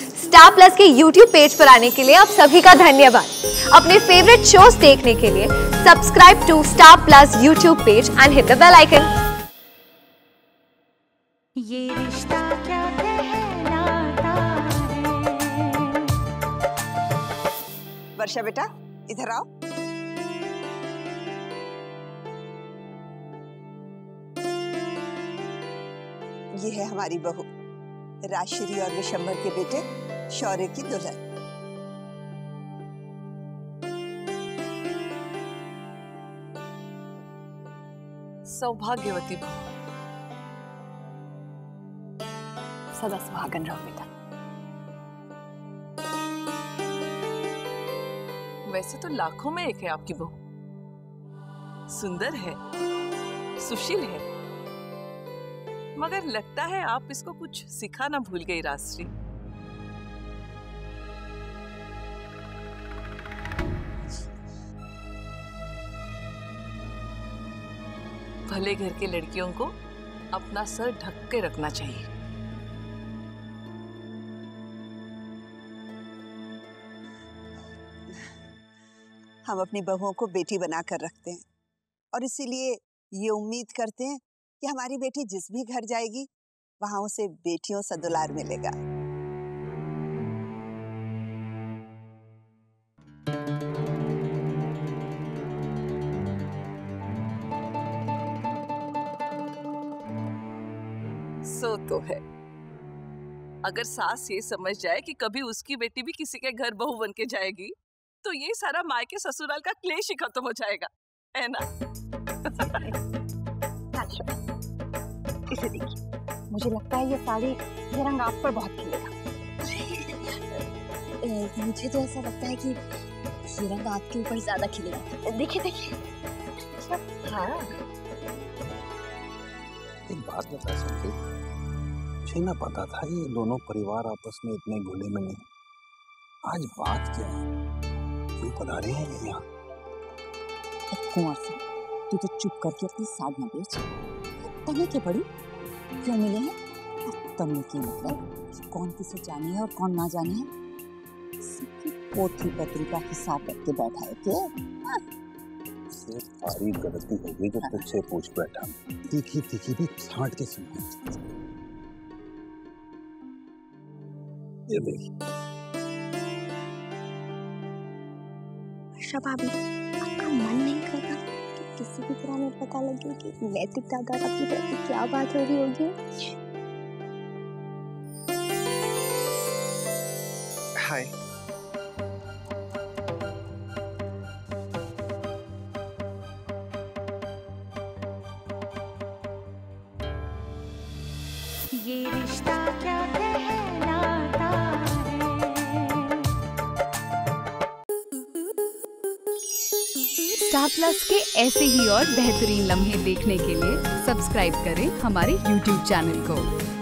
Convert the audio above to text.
Star Plus के YouTube page पर आने के लिए आप सभी का धन्यवाद। अपने फेवरेट शोज देखने के लिए subscribe to Star Plus YouTube page and hit the bell icon. ये रिश्ता क्या कहलाता है। वर्षा बेटा इधर आओ। ये है हमारी बहू राजश्री और विशंबर के बेटे शौर्य की दुल्हन। सौभाग्यवती बहू, सदा सुहागन रहो बेटा। वैसे तो लाखों में एक है आपकी बहू, सुंदर है, सुशील है, मगर लगता है आप इसको कुछ सिखाना भूल गई राजश्री। भले घर के लड़कियों को अपना सर ढक के रखना चाहिए। हम अपनी बहुओं को बेटी बनाकर रखते हैं और इसीलिए ये उम्मीद करते हैं कि हमारी बेटी जिस भी घर जाएगी वहां उसे बेटियों सा दुलार मिलेगा। सो तो है, अगर सास ये समझ जाए कि कभी उसकी बेटी भी किसी के घर बहू बन के जाएगी तो ये सारा मायके ससुराल का क्लेश ही खत्म हो जाएगा, है ना? इसे देखिए, मुझे लगता है ये साड़ी, ये रंग आप पर बहुत खिलेगा। मुझे तो ऐसा लगता है कि ये रंग आपके ऊपर ज्यादा खिलेगा। देखिए देखिए। हाँ, एक बात बता सकते, मुझे ना पता था ये दोनों परिवार आपस में इतने घुले मिले। आज बात क्या है? क्यों पधारे हैं यहाँ? कुंवर सिंह, तू तो चुप करके अपनी साध न बेच। तने के बड़ी क्यों मिले हैं? तने के मतलब कौन किसे जाने है और कौन ना जाने है, सबकी पोथी पत्री का हिसाब रख के बैठा है क्या? सिर्फ सारी गलती हो गई जब तुझसे पूछ बैठा। तीखी तीखी भी छांट के सुना। ये देखिए वर्षा भाभी, आपका मन नहीं करता कि किसी भी तरह में पता लगे कि नैतिक दादा और अपनी बेटी क्या बात हो रही होगी? हाय, ये रिश्ता क्या कहलाता है। स्टार प्लस के ऐसे ही और बेहतरीन लम्हे देखने के लिए सब्सक्राइब करें हमारे YouTube चैनल को।